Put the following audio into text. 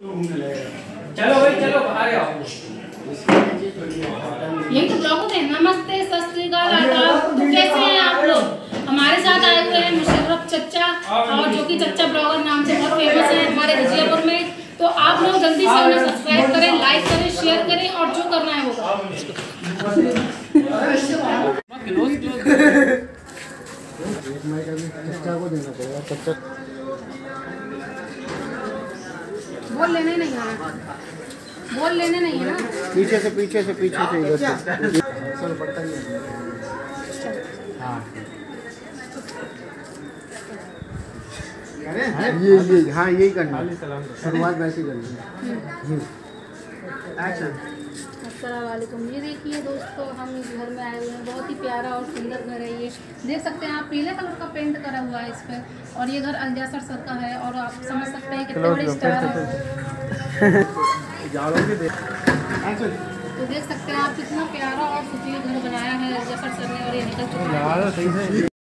चलो भाई चलो बाहर आओ। यही तो ब्लॉग होते हैं। नमस्ते, सत श्री अकाल, आदाब। तो कैसे हैं आप लोग? हमारे साथ आए हुए हैं मुशर्रफ चच्चा, और जो कि चच्चा ब्लॉगर नाम से बहुत फेमस है हमारे रजियापुर में। तो आप लोग जल्दी से उन्हें सब्सक्राइब करें, लाइक करें, शेयर करें और जो करना है वो बोल लेने नहीं है, बोल लेने नहीं है ना। पीछे से इधर से पड़ता ही है। हाँ ये हाँ यही करना, शुरुआत वैसे ही करनी। अस्सलाम वालेकुम। ये देखिए दोस्तों, हम इस घर में आए हुए हैं। बहुत ही प्यारा और सुंदर घर है। ये देख सकते हैं आप, पीले कलर का पेंट करा हुआ है इस पर। और ये घर अलजासर सर का है। और आप समझ सकते हैं कितने बड़े स्टार हैं। तो देख सकते हैं आप कितना प्यारा और सुशील घर बनाया है अलजासर सर ने। और ये निकल चुका है।